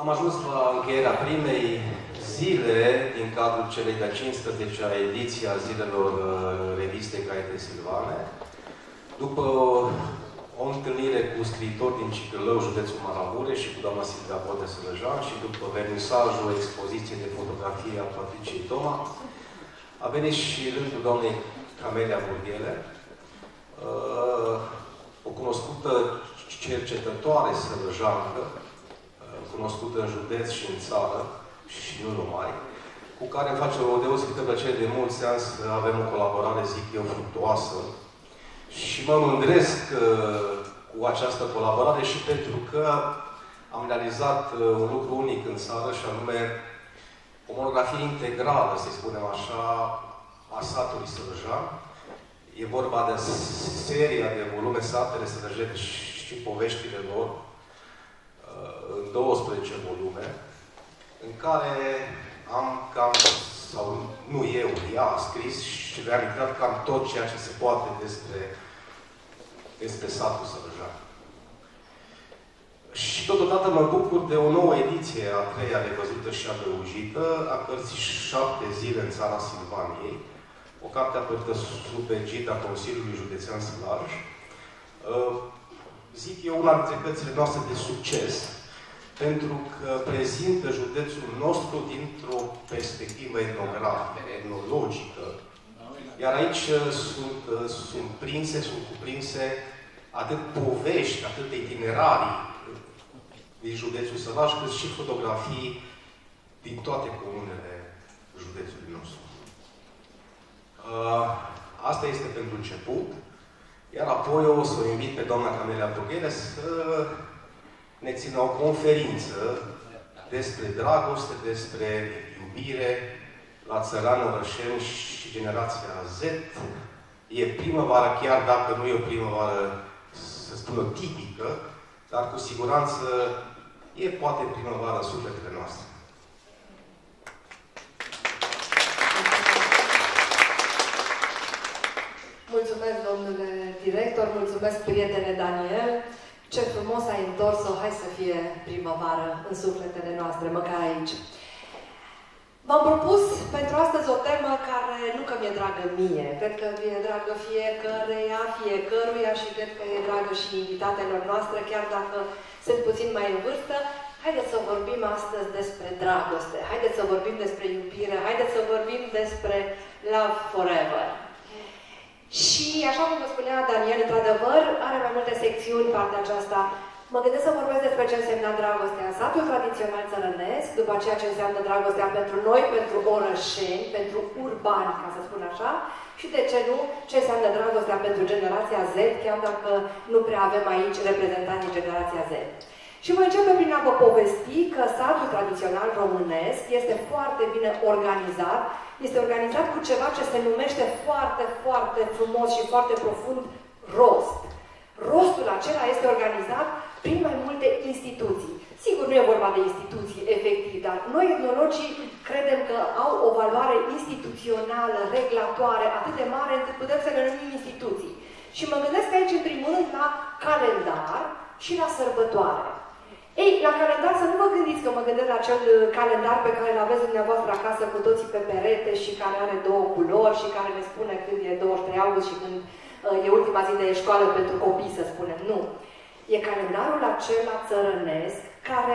Am ajuns la încheierea primei zile din cadrul celei de-a 15-a ediție a zilelor revistei Caiete Silvane. După o întâlnire cu scriitori din Ciclău, județul Maramureș și cu doamna Silvia Bote-Sălăjan și după vernisajul expoziției de fotografie a Patriciei Toma, a venit și rândul doamnei Camelia Burghele, o cunoscută cercetătoare sălăjancă, cunoscută în județ și în țară, și nu numai, cu care îmi face o deosebită plăcere de mulți ani să avem o colaborare, zic eu, fructuoasă. Și mă mândresc cu această colaborare și pentru că am realizat un lucru unic în țară, și anume o monografie integrală, să spunem așa, a satului Sălăjan. E vorba de seria de volume Satele Sălăjene și poveștile lor, în 12 volume, în care am cam, sau nu eu, ea a scris și realizat cam tot ceea ce se poate despre satul Sălăjan. Și totodată mă bucur de o nouă ediție, a treia revăzută și adăugită, a cărții 7 zile în țara Silvaniei, o carte apărută sub egida Consiliului Județean Sălaj. Zic eu, una dintre cărțile noastre de succes, pentru că prezintă județul nostru dintr-o perspectivă etnografică, etnologică. Iar aici sunt cuprinse atât povești, atât itinerarii din județul Sălaj, cât și fotografii din toate comunele județului nostru. Asta este pentru început. Iar apoi o să o invit pe doamna Camelia Burghele să ne țină o conferință despre dragoste, despre iubire la țăranul orășeni și generația Z. E primăvară, chiar dacă nu e o primăvară, să spun, o tipică, dar cu siguranță e poate primăvară în sufletele noastre. Mulțumesc, domnule director, mulțumesc, prietene Daniel. Ce frumos ai întors-o, hai să fie primăvară în sufletele noastre, măcar aici. V-am propus pentru astăzi o temă care nu că mi-e dragă mie, cred că mi-e dragă fiecăruia și cred că e dragă și invitatelor noastre, chiar dacă sunt puțin mai în vârstă. Haideți să vorbim astăzi despre dragoste, haideți să vorbim despre iubire, haideți să vorbim despre love forever. Și, așa cum vă spunea Daniel, într-adevăr, are mai multe secțiuni partea aceasta. Mă gândesc să vorbesc despre ce înseamnă dragostea în satul tradițional țărănesc, după aceea ce înseamnă dragostea pentru noi, pentru orășeni, pentru urbani, ca să spun așa, și de ce nu, ce înseamnă dragostea pentru generația Z, chiar dacă nu prea avem aici reprezentanți din generația Z. Și voi începe prin a vă povesti că satul tradițional românesc este foarte bine organizat. Este organizat cu ceva ce se numește foarte, foarte frumos și foarte profund rost. Rostul acela este organizat prin mai multe instituții. Sigur, nu e vorba de instituții efectiv, dar noi, etnologii, credem că au o valoare instituțională, reglatoare, atât de mare încât putem să le numim instituții. Și mă gândesc aici, în primul rând, la calendar și la sărbătoare. Ei, la calendar să nu vă gândiți că mă gândesc la acel calendar pe care îl aveți dumneavoastră acasă cu toții pe perete și care are două culori și care ne spune când e 23 august și când e ultima zi de școală pentru copii, să spunem. Nu. E calendarul acela țărănesc care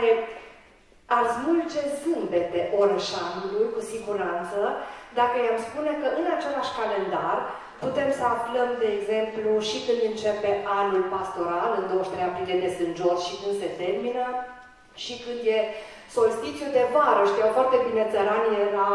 ar smulge zâmbete orășanului, cu siguranță, dacă i-am spune că în același calendar putem să aflăm, de exemplu, și când începe anul pastoral, în 23 aprilie de Sfânt George, și când se termină, și când e solstițiu de vară. Știau foarte bine țăranii, era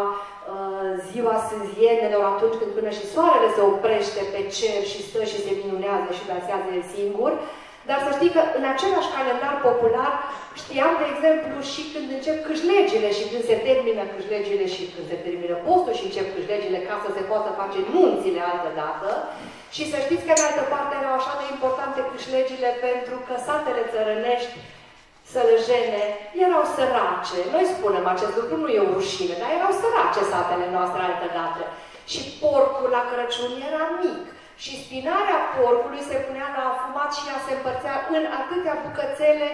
ziua sânzienelor, atunci când până și soarele se oprește pe cer și stă și se minunează și dansează el singur. Dar să știi că în același calendar popular știam, de exemplu, și când încep câșlegile și când se termină câșlegile și când se termină postul și încep câșlegile ca să se poată face nunțile altă dată. Și să știți că, de altă parte, erau așa de importante câșlegile pentru că satele țărănești sălăjene erau sărace. Noi spunem acest lucru, nu e o rușine, dar erau sărace satele noastre altă dată. Și porcul la Crăciun era mic. Și spinarea porcului se punea la afumat și ea se împărțea în atâtea bucățele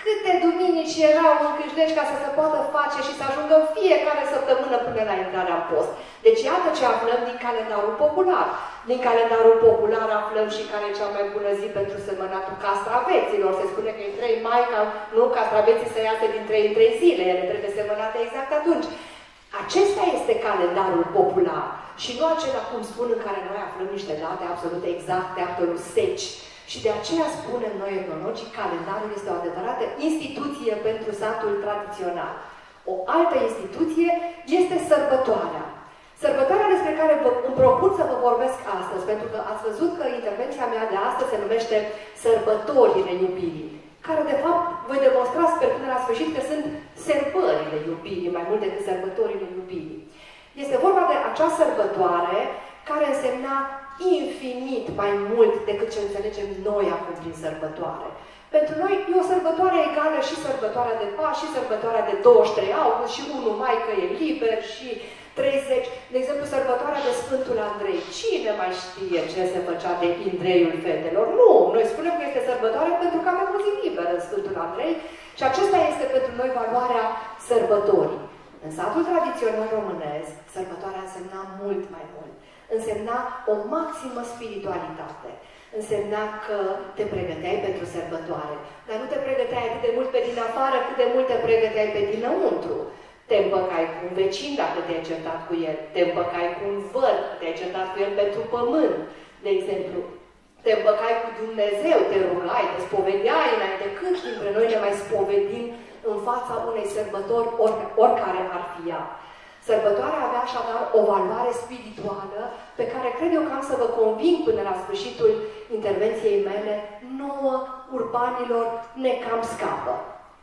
câte duminici erau în Câșleci ca să se poată face și să ajungă în fiecare săptămână până la intrarea în post. Deci iată ce aflăm din calendarul popular. Din calendarul popular aflăm și care e cea mai bună zi pentru semănatul castraveților. Se spune că e 3 mai, nu, castraveții să iasă din 3 în 3 zile, ele trebuie semănate exact atunci. Acesta este calendarul popular și nu acela, cum spun, în care noi aflăm niște date absolut exacte, absolut seci. Și de aceea spunem noi etnologii, calendarul este o adevărată instituție pentru satul tradițional. O altă instituție este sărbătoarea. Sărbătoarea despre care îmi propun să vă vorbesc astăzi, pentru că ați văzut că intervenția mea de astăzi se numește Sărbătorile iubirii, care de fapt voi demonstra, sper până la sfârșit, că sunt sărbările iubirii, mai mult decât sărbătorile iubirii. Este vorba de acea sărbătoare care însemna infinit mai mult decât ce înțelegem noi acum prin sărbătoare. Pentru noi e o sărbătoare egală și sărbătoarea de Paști, și sărbătoarea de 23 august, și 1 mai că e liber, și 30. De exemplu, sărbătoarea de Sfântul Andrei. Cine mai știe ce se făcea de Indreiul fetelor? Nu! Noi spunem că este sărbătoare pentru că am avut zi liberă în Sfântul Andrei și acesta este pentru noi valoarea sărbătorii. În satul tradițional românesc, sărbătoarea însemna mult mai mult. Însemna o maximă spiritualitate. Însemna că te pregăteai pentru sărbătoare, dar nu te pregăteai atât de mult pe din afară, cât de mult te pregăteai pe dinăuntru. Te împăcai cu un vecin dacă te-ai certat cu el, te împăcai cu un văr, te-ai certat cu el pentru pământ, de exemplu. Te împăcai cu Dumnezeu, te rugai, te spovedeai înainte. Cât dintre noi ne mai spovedim în fața unei sărbători, oricare ar fi ea? Sărbătoarea avea așadar o valoare spirituală pe care cred eu că am să vă conving până la sfârșitul intervenției mele, nouă urbanilor ne cam scapă.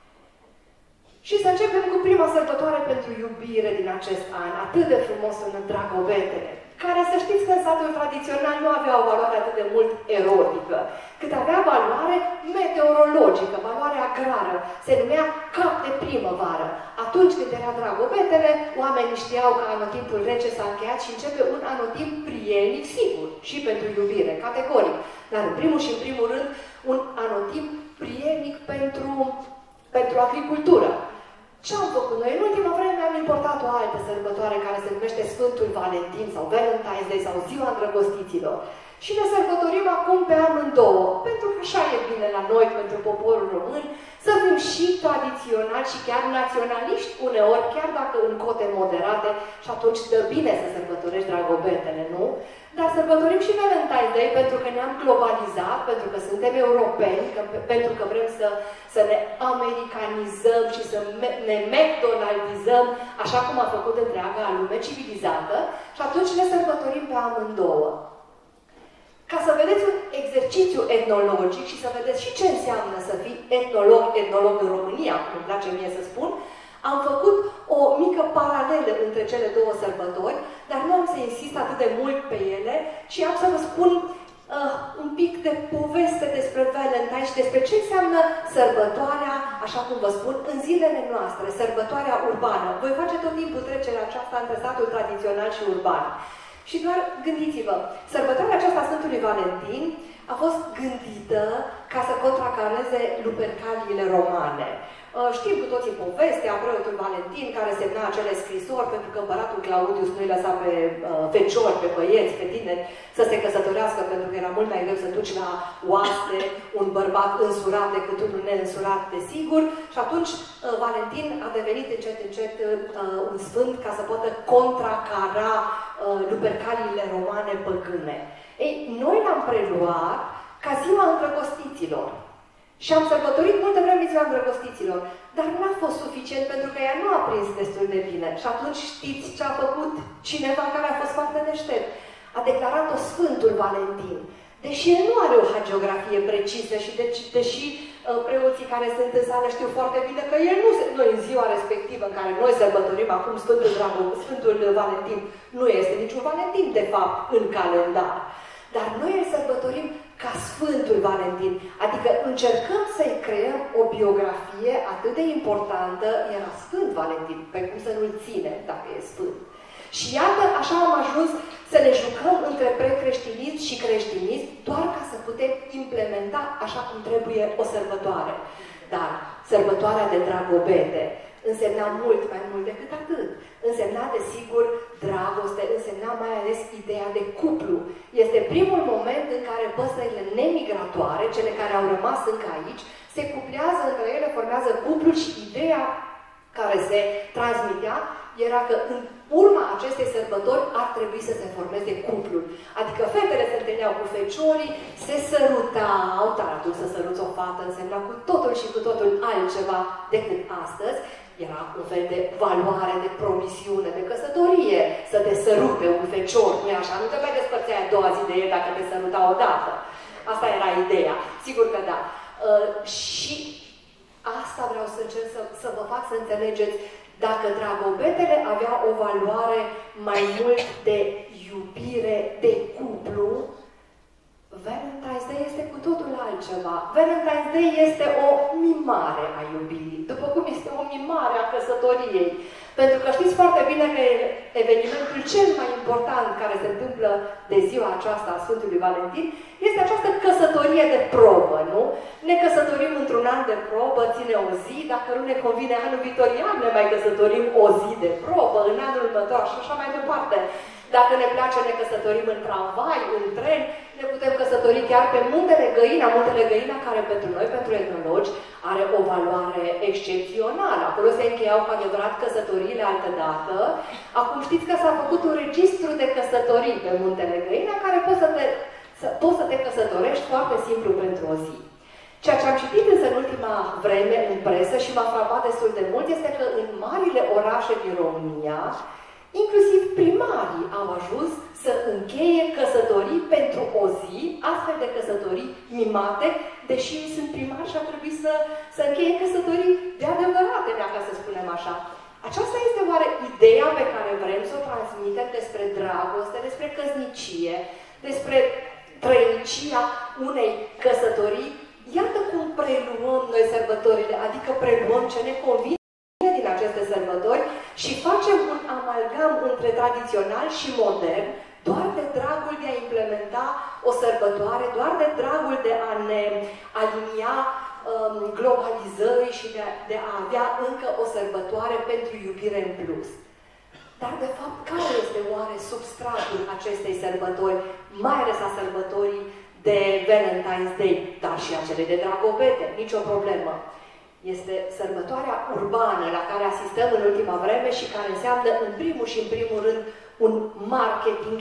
Și să începem cu prima sărbătoare pentru iubire din acest an, atât de frumos în Dragobetele, care, să știți că în satul tradițional nu avea o valoare atât de mult erotică, cât avea valoare meteorologică, valoare agrară. Se numea cap de primăvară. Atunci când era Dragobetele, oamenii știau că anotimpul rece s-a încheiat și începe un anotimp prielnic, sigur, și pentru iubire, categoric. Dar în primul și în primul rând, un anotimp prielnic pentru agricultură. Ce am făcut noi? În ultima vreme am importat o altă sărbătoare care se numește Sfântul Valentin sau Valentine's Day sau Ziua Îndrăgostiților. Și ne sărbătorim acum pe amândouă, pentru că așa e bine la noi, pentru poporul român, să fim și tradiționali și chiar naționaliști uneori, chiar dacă în cote moderate, și atunci dă bine să sărbătorești Dragobetele, nu? Dar sărbătorim și Valentine's Day pentru că ne-am globalizat, pentru că suntem europeni, pentru că vrem să ne americanizăm și să ne McDonaldizăm, așa cum a făcut întreaga lume civilizată, și atunci ne sărbătorim pe amândouă. Ca să vedeți un exercițiu etnologic și să vedeți și ce înseamnă să fii etnolog în România, cum îmi place mie să spun, am făcut o mică paralelă între cele două sărbători, dar nu am să insist atât de mult pe ele, ci am să vă spun un pic de poveste despre Valentine și despre ce înseamnă sărbătoarea, așa cum vă spun, în zilele noastre, sărbătoarea urbană. Voi face tot timpul trecerea aceasta între satul tradițional și urban. Și doar gândiți-vă, sărbătoarea aceasta Sfântului Valentin a fost gândită ca să contracareze lupercaliile romane. Știm cu toții povestea, preotul Valentin, care semna acele scrisori pentru că împăratul Claudius nu-i lăsa pe feciori, pe băieți, pe tineri să se căsătorească, pentru că era mult mai greu să duci la oaste un bărbat însurat decât unul neînsurat, desigur. Și atunci Valentin a devenit încet, încet un sfânt ca să poată contracara lupercaliile romane păgâne. Ei, noi l-am preluat ca ziua îndrăgostiților. Și am sărbătorit multă vreme ziua îndrăgostiților, dar n-a fost suficient pentru că ea nu a prins destul de bine. Și atunci știți ce a făcut cineva care a fost foarte deștept? A declarat-o Sfântul Valentin. Deși el nu are o hagiografie precisă și deși preoții care sunt în sală știu foarte bine că el nu în ziua respectivă în care noi sărbătorim acum Sfântul Valentin, nu este niciun Valentin de fapt în calendar. Dar noi îl sărbătorim ca Sfântul Valentin, adică încercăm să-i creăm o biografie atât de importantă, era Sfânt Valentin, pe cum să nu-l ținem dacă e Sfânt. Și iată, așa am ajuns să ne jucăm între precreștinism și creștinism, doar ca să putem implementa așa cum trebuie o sărbătoare. Dar sărbătoarea de Dragobete însemna mult mai mult decât atât. Însemna, desigur, dragoste, însemna mai ales ideea de cuplu. Este primul moment în care păsările nemigratoare, cele care au rămas încă aici, se cuplează între ele, formează cuplul și ideea care se transmitea era că în urma acestei sărbători ar trebui să se formeze cuplul. Adică fetele se întâlneau cu feciorii, se sărutau, dar atunci să săruți o fată însemna cu totul și cu totul altceva decât astăzi. Era un fel de valoare, de promisiune, de căsătorie, să te sărute un fecior, nu-i așa? Nu te mai despărțeai a doua zi de el dacă te săruta odată. Asta era ideea. Sigur că da. Și asta vreau să încerc să vă fac să înțelegeți. Dacă dragobetele avea o valoare mai mult de iubire, de cuplu, Valentine's Day este cu totul altceva. Valentine's Day este o mimare a iubirii, după cum este o mimare a căsătoriei. Pentru că știți foarte bine că evenimentul cel mai important care se întâmplă de ziua aceasta a Sfântului Valentin este această căsătorie de probă, nu? Ne căsătorim într-un an de probă, ține o zi, dacă nu ne convine anul viitor, ne mai căsătorim o zi de probă, în anul următor și așa mai departe. Dacă ne place, ne căsătorim în tramvai, în tren, ne putem căsători chiar pe Muntele Găina, care pentru noi, pentru etnologi, are o valoare excepțională. Acolo se încheiau cu adevărat căsătoriile altădată. Acum știți că s-a făcut un registru de căsătorii pe Muntele Găina, care poți să te căsătorești foarte simplu pentru o zi. Ceea ce am citit însă în ultima vreme în presă și m-a frapat destul de mult este că în marile orașe din România, inclusiv primarii au ajuns să încheie căsătorii pentru o zi, astfel de căsătorii mimate, deși ei sunt primari și ar trebui să încheie căsătorii de adevărate, ca să spunem așa. Aceasta este oare ideea pe care vrem să o transmitem despre dragoste, despre căsnicie, despre trăinicia unei căsătorii? Iată cum preluăm noi sărbătorile, adică preluăm ce ne convine din aceste sărbători și facem un amalgam între tradițional și modern, doar de dragul de a implementa o sărbătoare, doar de dragul de a ne alinia globalizării și de a avea încă o sărbătoare pentru iubire în plus. Dar, de fapt, care este oare substratul acestei sărbători, mai ales a sărbătorii de Valentine's Day, dar și a celei de Dragobete? Nicio problemă. Este sărbătoarea urbană la care asistăm în ultima vreme și care înseamnă, în primul și în primul rând, un marketing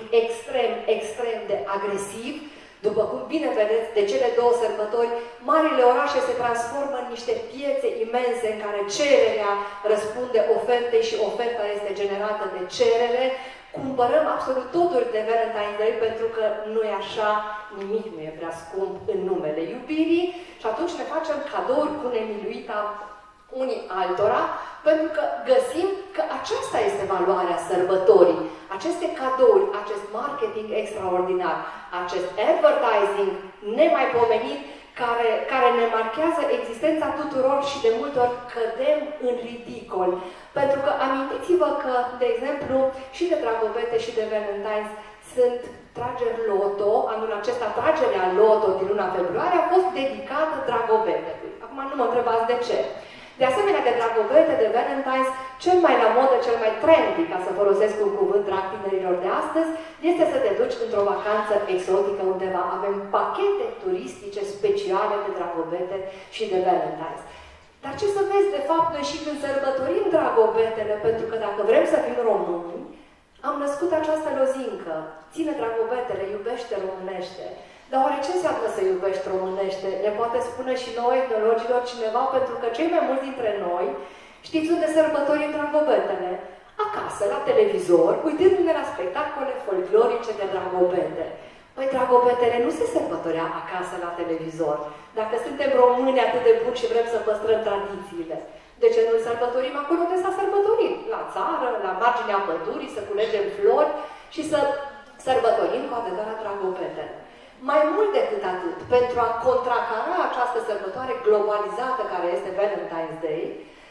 extrem de agresiv. După cum bine vedeți, de cele două sărbători, marile orașe se transformă în niște piețe imense în care cererea răspunde ofertei și oferta este generată de cerere. Cumpărăm absolut totul de Valentine's Day pentru că nu e așa, nimic nu e prea scump în numele iubirii și atunci ne facem cadouri cu nemiluita unii altora, pentru că găsim că aceasta este valoarea sărbătorii. Aceste cadouri, acest marketing extraordinar, acest advertising nemaipomenit, care ne marchează existența tuturor și de multe ori cădem în ridicol. Pentru că amintiți-vă că, de exemplu, și de Dragobete și de Valentine's sunt trageri loto. Anul acesta tragerea loto din luna februarie a fost dedicată Dragobetelui. Acum nu mă întrebați de ce. De asemenea, de Dragobete, de Valentine's, cel mai la modă, cel mai trendy, ca să folosesc un cuvânt drag tinerilor de astăzi, este să te duci într-o vacanță exotică undeva. Avem pachete turistice speciale de Dragobete și de Valentine's. Dar ce să vezi, de fapt, noi și când sărbătorim Dragobetele, pentru că dacă vrem să fim români, am născut această lozincă. Ține Dragobetele, iubește românește. Dar oare ce înseamnă să iubești românește? Ne poate spune și noi, etnologilor, cineva, pentru că cei mai mulți dintre noi știți unde sărbătorim Dragobetele? Acasă, la televizor, uitându-ne la spectacole folclorice de Dragobete. Păi Dragobetele nu se sărbătorea acasă la televizor. Dacă suntem români atât de buni și vrem să păstrăm tradițiile, de ce nu-l sărbătorim acolo unde s-a sărbătorit? La țară, la marginea pădurii, să culegem flori și să sărbătorim cu adevărat Dragobetele. Mai mult decât atât, pentru a contracara această sărbătoare globalizată care este Valentine's Day,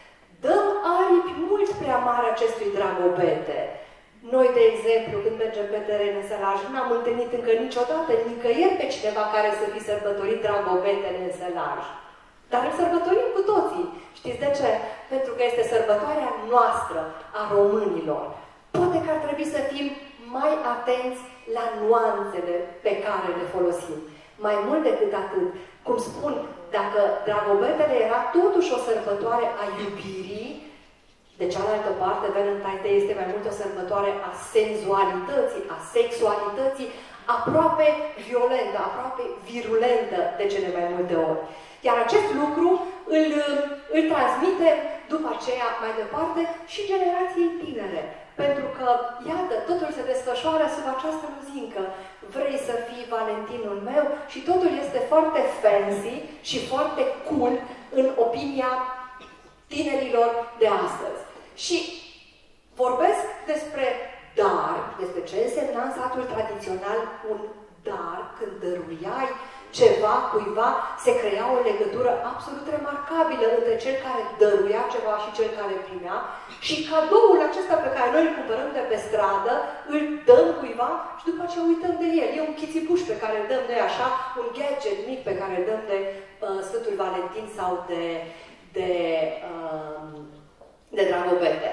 dăm aripi mult prea mari acestui Dragobete. Noi, de exemplu, când mergem pe teren în Sălaj, n-am întâlnit încă niciodată, nicăieri pe cineva care să fi sărbătorit Dragobetele în Sălaj. Dar îl sărbătorim cu toții. Știți de ce? Pentru că este sărbătoarea noastră, a românilor. Poate că ar trebui să fim mai atenți la nuanțele pe care le folosim. Mai mult decât atât, cum spun, dacă Dragobetele era totuși o sărbătoare a iubirii, de cealaltă parte, Valentine's Day este mai mult o sărbătoare a senzualității, a sexualității, aproape violentă, aproape virulentă de cele mai multe ori. Iar acest lucru îl transmite după aceea mai departe și generației tinere. Pentru că, iată, totul se desfășoară sub această luzincă. Vrei să fii Valentinul meu? Și totul este foarte fancy și foarte cool în opinia tinerilor de astăzi. Și vorbesc despre dar, despre ce însemna în satul tradițional un dar, când dăruiai ceva cuiva, se crea o legătură absolut remarcabilă între cel care dăruia ceva și cel care primea și cadoul acesta pe care noi îl cumpărăm de pe stradă, îl dăm cuiva și după aceea uităm de el. E un chițipuș pe care îl dăm noi așa, un gadget mic pe care îl dăm de Sfântul Valentin sau de Dragobete.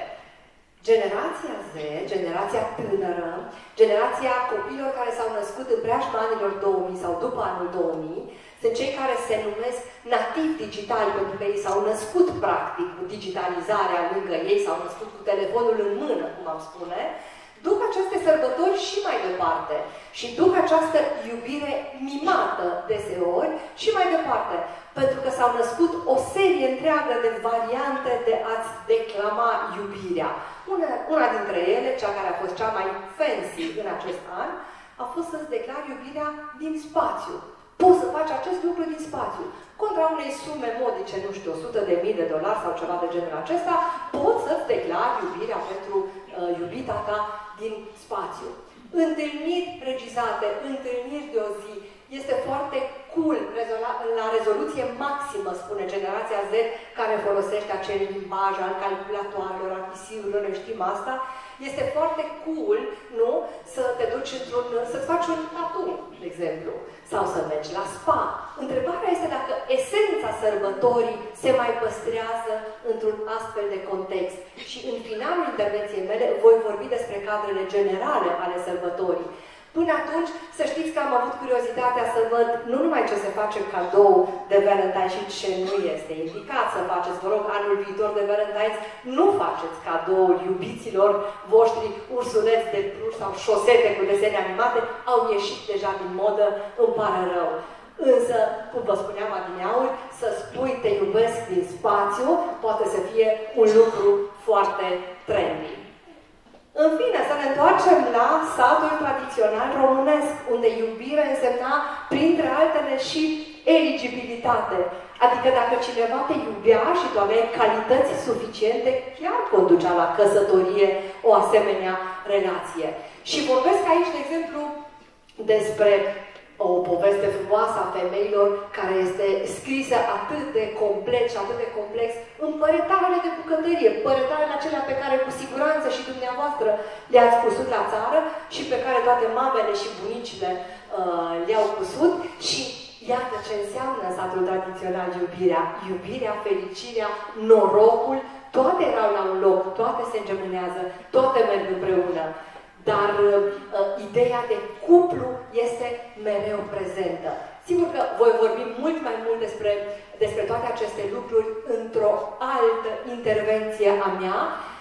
Generația Z, generația tânără, generația copiilor care s-au născut în preajma anilor 2000 sau după anul 2000, sunt cei care se numesc nativi digitali, pentru că ei s-au născut practic cu digitalizarea lângă ei, s-au născut cu telefonul în mână, cum am spune, duc aceste sărbători și mai departe și duc această iubire mimată deseori și mai departe, pentru că s-au născut o serie întreagă de variante de a-ți declama iubirea. Una dintre ele, cea care a fost cea mai fancy în acest an, a fost să-ți declari iubirea din spațiu. Poți să faci acest lucru din spațiu. Contra unei sume modice, nu știu, $100.000 sau ceva de genul acesta, poți să-ți declari iubirea pentru iubita ta din spațiu. Întâlniri regizate, întâlniri de o zi, este foarte cool, la rezoluție maximă, spune generația Z, care folosește acel limbaj al calculatoarelor, al PC-urilor, noi știm asta. Este foarte cool, nu? Să te duci să-ți faci un tattoo, de exemplu, sau să mergi la spa. Întrebarea este dacă esența sărbătorii se mai păstrează într-un astfel de context. Și în finalul intervenției mele voi vorbi despre cadrele generale ale sărbătorii. Până atunci, să știți că am avut curiozitatea să văd nu numai ce se face cadou de Valentine și ce nu este indicat să faceți. Vă rog, anul viitor de Valentine, nu faceți cadouri iubiților voștri, ursuleți de pluș sau șosete cu desene animate, au ieșit deja din modă, îmi pare rău. Însă, cum vă spuneam adineauri, să spui te iubesc din spațiu poate să fie un lucru foarte trendy. În fine, să ne întoarcem la satul tradițional românesc, unde iubire însemna, printre altele, și eligibilitate. Adică dacă cineva te iubea și tu aveai calități suficiente, chiar conducea la căsătorie o asemenea relație. Și vorbesc aici, de exemplu, despre o poveste frumoasă a femeilor care este scrisă atât de complet și atât de complex în păretarele de bucătărie, păretarele acelea pe care cu siguranță și dumneavoastră le-ați cusut la țară și pe care toate mamele și bunicile le-au cusut și iată ce înseamnă în satul tradițional iubirea. Iubirea, fericirea, norocul, toate erau la un loc, toate se îngemânează, toate merg împreună. Dar ideea de cuplu este mereu prezentă. Sigur că voi vorbi mult mai mult despre toate aceste lucruri într-o altă intervenție a mea.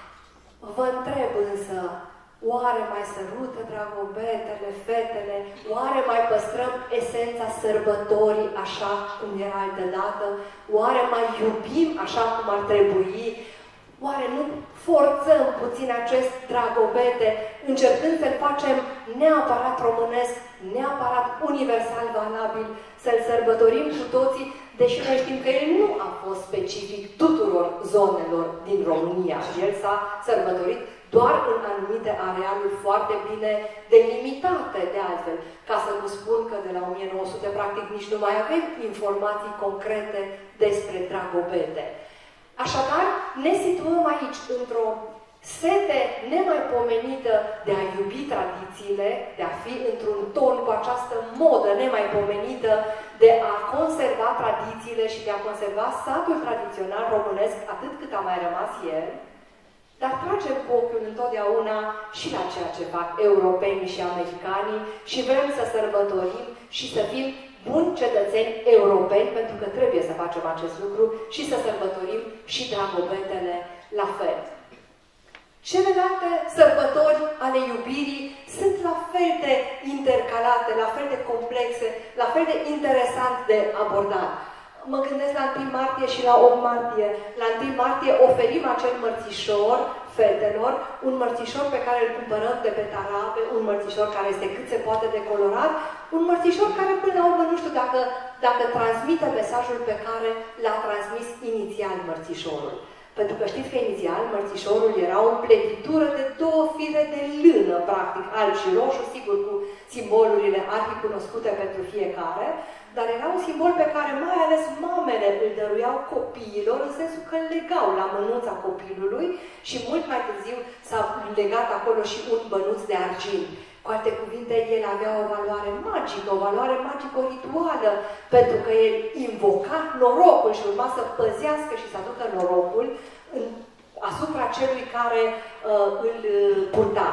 Vă întreb însă, oare mai sărută dragobetele, fetele? Oare mai păstrăm esența sărbătorii așa cum era altădată? Oare mai iubim așa cum ar trebui? Oare nu forțăm puțin acest dragobete, încercând să-l facem neapărat românesc, neapărat universal valabil, să-l sărbătorim cu toții, deși noi știm că el nu a fost specific tuturor zonelor din România. El s-a sărbătorit doar în anumite arealuri foarte bine delimitate, de altfel. Ca să nu spun că de la 1900, practic, nici nu mai avem informații concrete despre dragobete. Așadar, ne situăm aici într-o sete nemaipomenită de a iubi tradițiile, de a fi într-un ton cu această modă nemaipomenită de a conserva tradițiile și de a conserva satul tradițional românesc atât cât a mai rămas el, dar tragem cu ochiul întotdeauna și la ceea ce fac europenii și americanii și vrem să sărbătorim și să fim buni cetățeni europeni, pentru că trebuie să facem acest lucru și să sărbătorim și dragobetele la fel. Celelalte sărbători ale iubirii sunt la fel de intercalate, la fel de complexe, la fel de interesant de abordat. Mă gândesc la 1 martie și la 8 martie. La 1 martie oferim acel mărțișor fetelor, un mărțișor pe care îl cumpărăm de pe tarabe, un mărțișor care este cât se poate de colorat, un mărțișor care până la urmă nu știu dacă transmite mesajul pe care l-a transmis inițial mărțișorul. Pentru că știți că inițial mărțișorul era o împletitură de 2 fire de lână, practic, alb și roșu, sigur cu simbolurile arhicunoscute pentru fiecare, dar era un simbol pe care mai ales mamele îl dăruiau copiilor, în sensul că îl legau la mânuța copilului și mult mai târziu s-a legat acolo și un bănuț de argint. Cu alte cuvinte, el avea o valoare magică, o valoare magico-rituală, pentru că el invoca norocul și urma să păzească și să aducă norocul asupra celui care îl purta.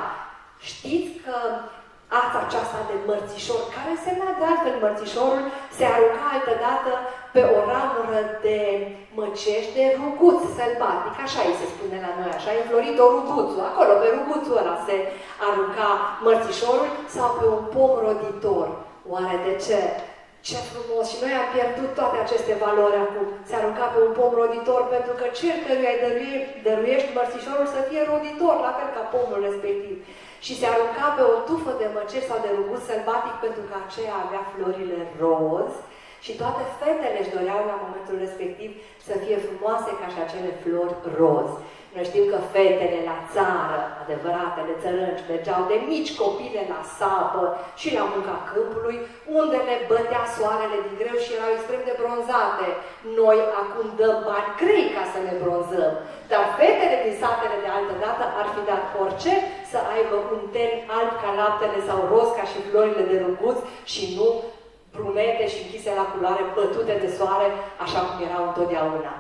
Știți că ața aceasta de mărțișor, care semna de altfel mărțișorul, se arunca altădată pe o ramură de măcești de ruguț sălbatic, așa îi se spune la noi, așa, înflorit-o ruguțul, acolo pe ruguțul ăla se arunca mărțișorul, sau pe un pom roditor. Oare de ce? Ce frumos! Și noi am pierdut toate aceste valori acum. Se arunca pe un pom roditor, pentru că cel căruia îi dăruiești mărțișorul să fie roditor, la fel ca pomul respectiv. Și se arunca pe o tufă de măcești sau de ruguț sălbatic, pentru că aceea avea florile roz și toate fetele își doreau la momentul respectiv să fie frumoase ca și acele flori roz. Noi știm că fetele la țară, adevăratele țărănci, mergeau de mici copile la sapă și la munca câmpului, unde le bătea soarele din greu și erau extrem de bronzate. Noi acum dăm bani grei ca să ne bronzăm, dar fetele din satele de altă dată ar fi dat orice să aibă un ten alb ca laptele sau roz ca și florile de ruguț și nu brunete și închise la culoare, bătute de soare, așa cum erau întotdeauna.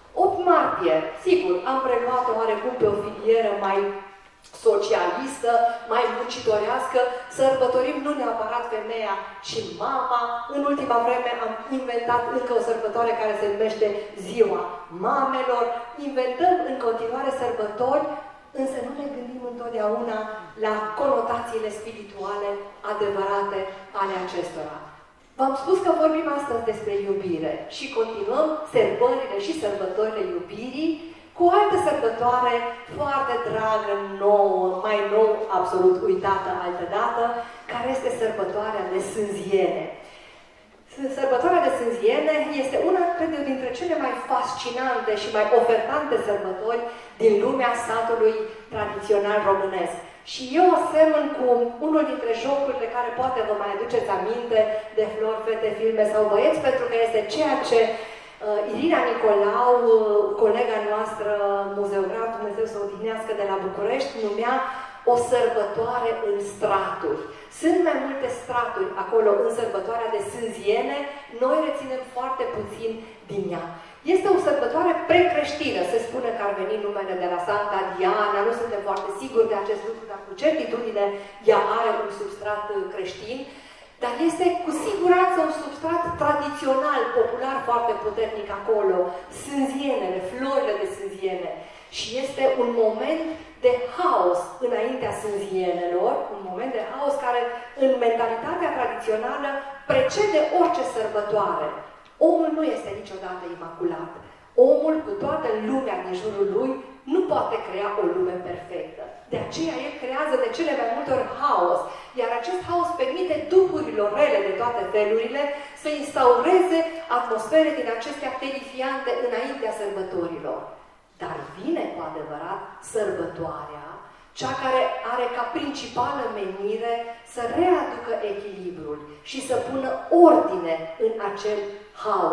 8 martie, sigur, am preluat-o oarecum pe o filieră mai socialistă, mai muncitorească, sărbătorim nu neapărat femeia, ci mama. În ultima vreme am inventat încă o sărbătoare care se numește Ziua Mamelor. Inventăm în continuare sărbători, însă nu ne gândim întotdeauna la conotațiile spirituale adevărate ale acestora. V-am spus că vorbim astăzi despre iubire și continuăm sărbările și sărbătorile iubirii cu o altă sărbătoare foarte dragă, nouă, mai nou, absolut uitată altădată, care este sărbătoarea de Sânziene. Sărbătoarea de Sânziene este una, cred eu, dintre cele mai fascinante și mai ofertante sărbători din lumea satului tradițional românesc. Și eu o semăn cu unul dintre jocurile care poate vă mai aduceți aminte de Flori, Fete, Filme sau Băieți, pentru că este ceea ce Irina Nicolau, colega noastră muzeograf, Dumnezeu să o odihnească, de la București, numea o sărbătoare în straturi. Sunt mai multe straturi acolo în sărbătoarea de Sânziene, noi reținem foarte puțin din ea. Este o sărbătoare precreștină, se spune că ar veni numele de la Santa Diana, nu suntem foarte siguri de acest lucru, dar cu certitudine ea are un substrat creștin, dar este cu siguranță un substrat tradițional, popular foarte puternic acolo, sânzienele, florile de sânziene. Și este un moment de haos înaintea sânzienelor, un moment de haos care în mentalitatea tradițională precede orice sărbătoare. Omul nu este niciodată imaculat. Omul, cu toată lumea din jurul lui, nu poate crea o lume perfectă. De aceea el creează de cele mai multe ori haos. Iar acest haos permite duhurilor rele de toate felurile să instaureze atmosfere din acestea terifiante înaintea sărbătorilor. Dar vine cu adevărat sărbătoarea, cea care are ca principală menire să readucă echilibrul și să pună ordine în acel haos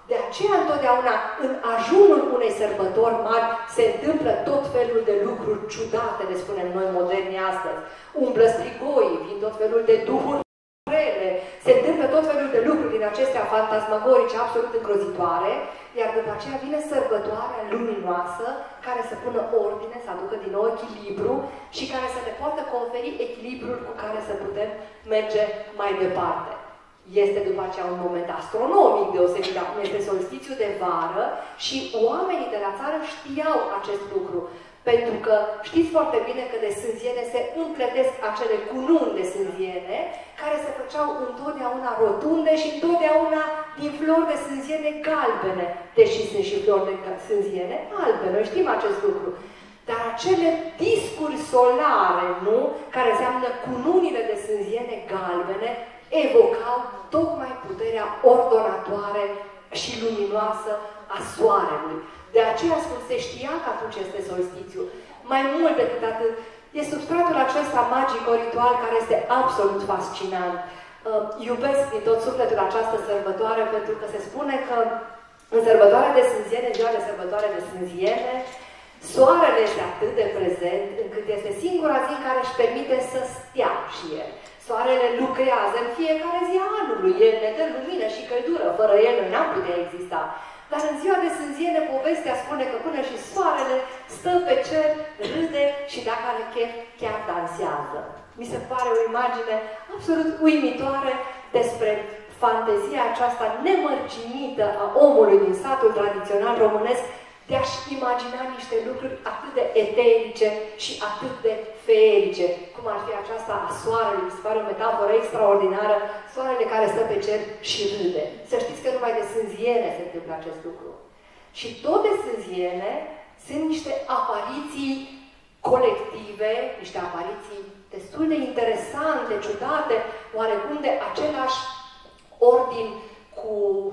De aceea, întotdeauna, în ajunul unei sărbători mari, se întâmplă tot felul de lucruri ciudate, le spunem noi moderni astăzi. Umblă strigoii, vin tot felul de duhuri rele, se întâmplă tot felul de lucruri din acestea fantasmagorice, absolut îngrozitoare, iar după aceea vine sărbătoarea luminoasă, care să pună ordine, să aducă din nou echilibru și care să ne poată conferi echilibrul cu care să putem merge mai departe. Este după aceea un moment astronomic deosebit, acum este solstițiu de vară și oamenii de la țară știau acest lucru. Pentru că știți foarte bine că de sânziene se împletesc acele cununi de sânziene, care se făceau întotdeauna rotunde și întotdeauna din flori de sânziene galbene, deși sunt și flori de sânziene albe, noi știm acest lucru. Dar acele discuri solare, nu? Care înseamnă cununile de sânziene galbene, evocau tocmai puterea ordonatoare și luminoasă a soarelui. De aceea spun, se știa că atunci este solstițiu. Mai mult decât atât, e substratul acesta magico-ritual care este absolut fascinant. Iubesc din tot sufletul această sărbătoare pentru că se spune că în sărbătoarea de sânziene, ziua de sărbătoare de sânziene, soarele este atât de prezent încât este singura zi în care își permite să stea și el. Soarele lucrează în fiecare zi a anului, el ne dă lumină și căldură, fără el nu n-am putea exista. Dar în ziua de sânziene, povestea spune că până și soarele stă pe cer, râde și dacă are chef, chiar dansează. Mi se pare o imagine absolut uimitoare despre fantezia aceasta nemărginită a omului din satul tradițional românesc de a-și imagina niște lucruri atât de eterice și atât de feerice, cum ar fi aceasta a soarelui. Mi se pare o metaforă extraordinară, soarele care stă pe cer și râde. Să știți că numai de sânziene se întâmplă acest lucru. Și tot de sânziene sunt niște apariții colective, niște apariții destul de interesante, ciudate, oarecum de același ordin cu...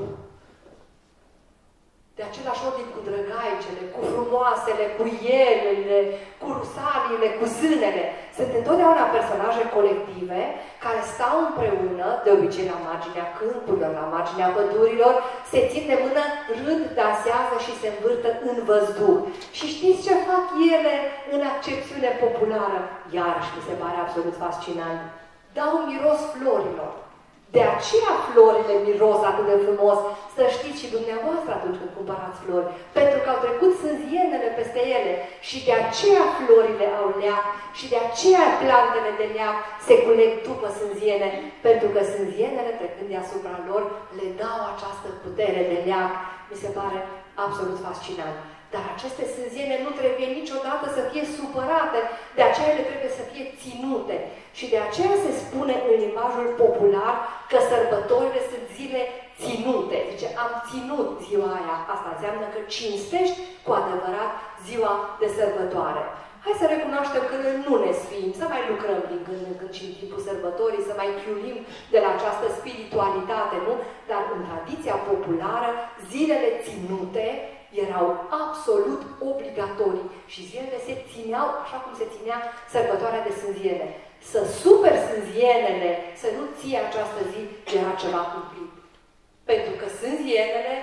de același ordin cu drăgaicele, cu frumoasele, cu ielele, cu rusaliile, cu zânele. Sunt întotdeauna personaje colective care stau împreună, de obicei la marginea câmpurilor, la marginea pădurilor, se țin de mână, râd, dansează și se învârtă în văzduh. Și știți ce fac ele în accepțiune populară? Iarăși mi se pare absolut fascinant. Dau miros florilor. De aceea florile miros atât de frumos, să știți și dumneavoastră atunci când cumpărați flori, pentru că au trecut sânzienele peste ele și de aceea florile au leac și de aceea plantele de leac se culeg după sânziene, pentru că sânzienele, trecând deasupra lor, le dau această putere de leac. Mi se pare absolut fascinant. Dar aceste sânziene nu trebuie niciodată să fie supărate, de aceea ele trebuie să fie ținute. Și de aceea se spune în limbajul popular că sărbătorile sunt zile ținute. Zice, am ținut ziua aia. Asta înseamnă că cinstești cu adevărat ziua de sărbătoare. Hai să recunoaștem că nu ne sfim, să mai lucrăm din când în când și în timpul sărbătorii, să mai chiulim de la această spiritualitate, nu? Dar în tradiția populară, zilele ținute erau absolut obligatorii și zilele se țineau așa cum se ținea sărbătoarea de sânziene. Să super sânzienele, să nu ție această zi, era ceva cumplit. Pentru că sânzienele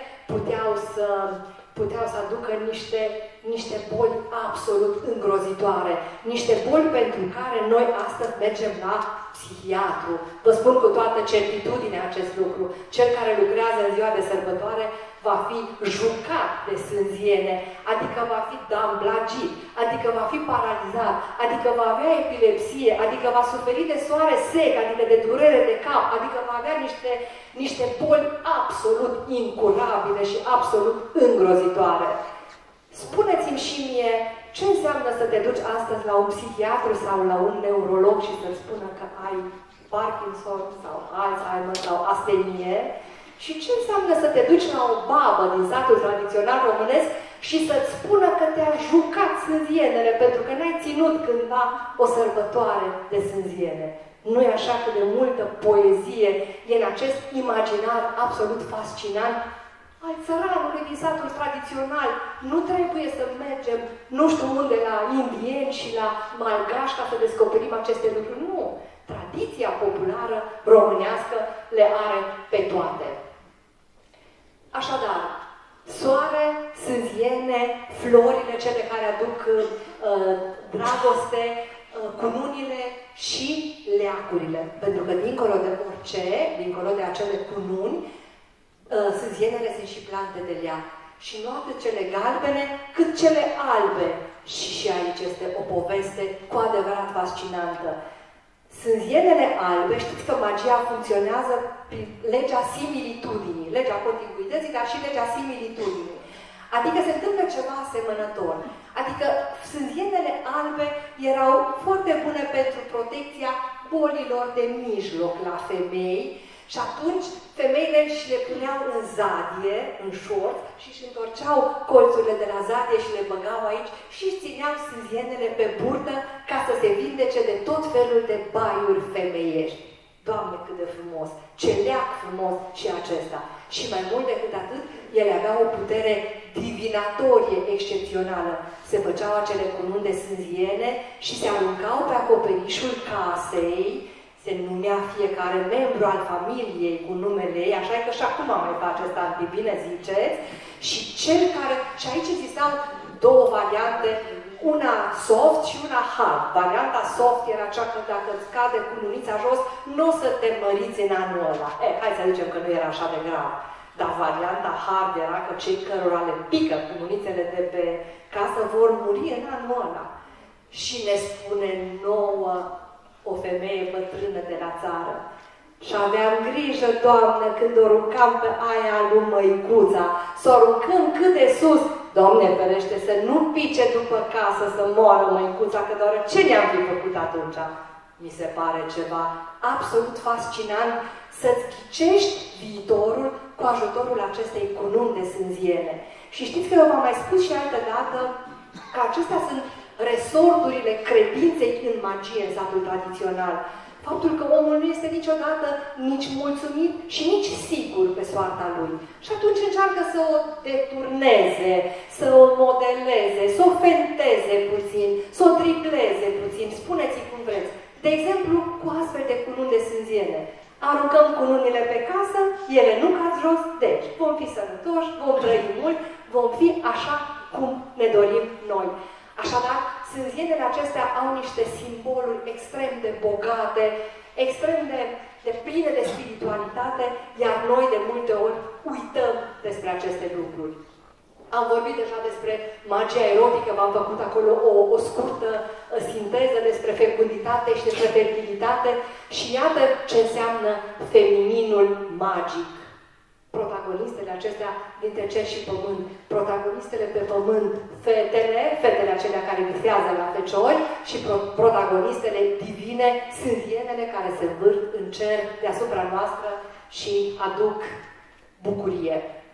puteau să aducă niște boli absolut îngrozitoare. Niște boli pentru care noi astăzi mergem la psihiatru. Vă spun cu toată certitudinea acest lucru. Cel care lucrează în ziua de sărbătoare va fi jucat de sânziene, adică va fi damblagit, adică va fi paralizat, adică va avea epilepsie, adică va suferi de soare sec, adică de durere de cap, adică va avea niște boli absolut incurabile și absolut îngrozitoare. Spuneți-mi și mie ce înseamnă să te duci astăzi la un psihiatru sau la un neurolog și să-ți spună că ai Parkinson sau Alzheimer sau astenie. Și ce înseamnă să te duci la o babă din satul tradițional românesc și să-ți spună că te-a jucat sânzienele pentru că n-ai ținut cândva o sărbătoare de sânziene. Nu-i așa că de multă poezie e în acest imaginar absolut fascinant al țăranului din satul tradițional. Nu trebuie să mergem nu știu unde la indieni și la malgași ca să descoperim aceste lucruri. Nu! Tradiția populară românească le are pe toate. Așadar, soare, sânziene, florile, cele care aduc dragoste, cununile și leacurile. Pentru că dincolo de orice, dincolo de acele cununi, sânzienele sunt și plante de leac. Și nu atât cele galbene, cât cele albe. Și aici este o poveste cu adevărat fascinantă. Sânzienele albe, știți că magia funcționează prin legea similitudinii, legea contiguității, dar și legea similitudinii. Adică se întâmplă ceva asemănător. Adică sânzienele albe erau foarte bune pentru protecția bolilor de mijloc la femei și atunci femeile și le puneau în zadie, în șort, și își întorceau colțurile de la zadie și le băgau aici și își țineau sânzienele pe burtă ca să se vindece de tot felul de baiuri femeiești. Doamne, cât de frumos! Ce leac frumos și acesta! Și mai mult decât atât, ele aveau o putere divinatorie excepțională. Se făceau acele cununi de sânziene și se aruncau pe acoperișul casei. Se numea fiecare membru al familiei cu numele ei, așa că și acum mai face asta, bine ziceți. Și cel care... Și aici existau două variante, una soft și una hard. Varianta soft era cea că dacă îți cade cununița jos, nu o să te măriți în anul ăla. Hai să zicem că nu era așa de grav. Dar varianta hard era că cei cărora le pică cununițele de pe casă vor muri în anul ăla. Și ne spune nouă o femeie bătrână de la țară. Și aveam grijă, Doamnă, când o runcam pe aia lui Măicuța, să o runcăm cât de sus. Doamne ferește, să nu pice după casă, să moară Măicuța, că doar ce ne-am fi făcut atunci? Mi se pare ceva absolut fascinant să-ți ghicești viitorul cu ajutorul acestei cununi de sânziene. Și știți că eu v-am mai spus și altă dată că acestea sunt resorturile credinței în magie în satul tradițional. Faptul că omul nu este niciodată nici mulțumit și nici sigur pe soarta lui. Și atunci încearcă să o deturneze, să o modeleze, să o fenteze puțin, să o tripleze puțin, spuneți-i cum vreți. De exemplu, cu astfel de cununi de sânziene. Aruncăm cununile pe casă, ele nu cad jos, deci vom fi sănătoși, vom trăi mult, vom fi așa cum ne dorim noi. Așadar, sânzienele acestea au niște simboluri extrem de bogate, extrem de pline de spiritualitate, iar noi de multe ori uităm despre aceste lucruri. Am vorbit deja despre magia erotică, v-am făcut acolo o scurtă sinteză despre fecunditate și despre fertilitate și iată ce înseamnă femininul magic. Protagonistele acestea dintre cer și pământ, protagonistele pe pământ, fetele acelea care visează la feciori și protagonistele divine, sânzienele care se învârt în cer deasupra noastră și aduc bucurie.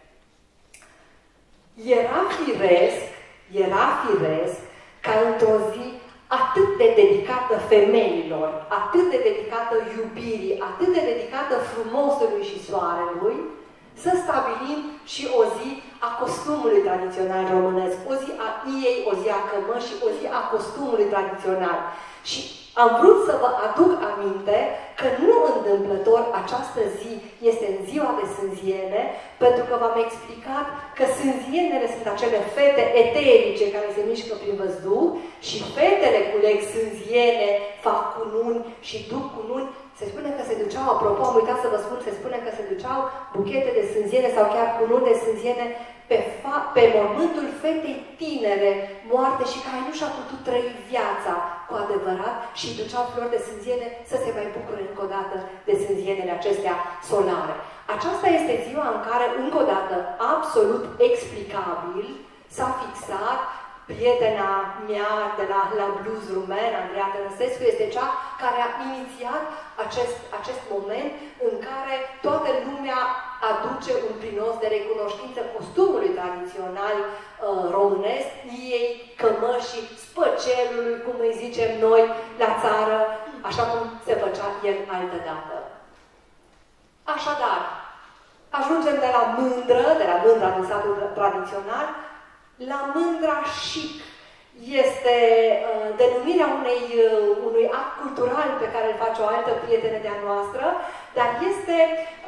Era firesc ca într-o zi atât de dedicată femeilor, atât de dedicată iubirii, atât de dedicată frumosului și soarelui, să stabilim și o zi a costumului tradițional românesc, o zi a iei, o zi a cămășii, o zi a costumului tradițional. Și am vrut să vă aduc aminte că nu întâmplător această zi este în ziua de sânziene, pentru că v-am explicat că sânzienele sunt acele fete eterice care se mișcă prin văzduh și fetele culeg sânziene, fac cununi și duc cununi. Se spune că se duceau, apropo, am uitat să vă spun, se spune că se duceau buchete de sânziene sau chiar cununi de sânziene pe mormântul fetei tinere, moarte și care nu și-a putut trăi viața cu adevărat și duceau flori de sânziene să se mai bucure încă o dată de sânzienele acestea solare. Aceasta este ziua în care, încă o dată, absolut explicabil, s-a fixat. Prietena mea de la Blues Rumen, Andreea Tănăsescu, este cea care a inițiat acest moment în care toată lumea aduce un prinos de recunoștință costumului tradițional românesc, ei, cămășii, spăcelului, cum îi zicem noi la țară, așa cum se făcea el altădată. Așadar, ajungem de la mândra din satul tradițional, la mândra chic. Este denumirea unui act cultural pe care îl face o altă prietenă de-a noastră, dar este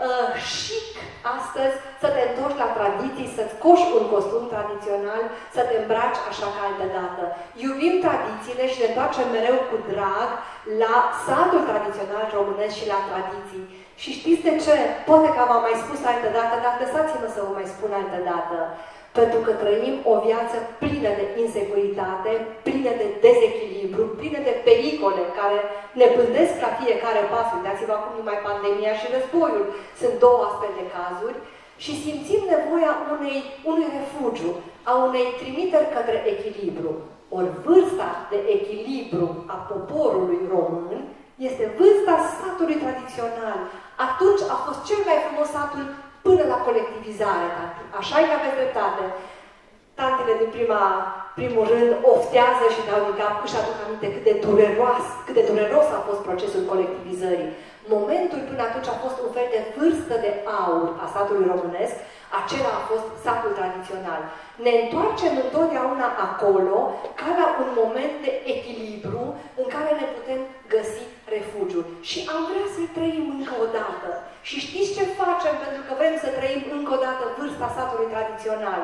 chic astăzi să te întorci la tradiții, să-ți coși un costum tradițional, să te îmbraci așa ca altă dată. Iubim tradițiile și ne întoarcem mereu cu drag la satul tradițional românesc și la tradiții. Și știți de ce? Poate că v-am mai spus altă dată, dar lăsați-mă să vă mai spun altă dată. Pentru că trăim o viață plină de insecuritate, plină de dezechilibru, plină de pericole care ne pândesc la fiecare pas. Uitați-vă acum numai pandemia și războiul. Sunt două astfel de cazuri și simțim nevoia unui refugiu, a unei trimiteri către echilibru. Ori vârsta de echilibru a poporului român este vârsta satului tradițional. Atunci a fost cel mai frumos satul până la colectivizare, tanti. Așa e că aveți dreptate. Tantele din primul rând oftează și dau din cap, își aduc aminte cât de dureros a fost procesul colectivizării. Momentul până atunci a fost un fel de vârstă de aur a satului românesc, acela a fost satul tradițional. Ne întoarcem întotdeauna acolo ca la un moment de echilibru în care ne putem găsi refugiu. Și am vrea să-l trăim încă o dată. Și știți ce facem pentru că vrem să trăim încă o dată vârsta satului tradițional?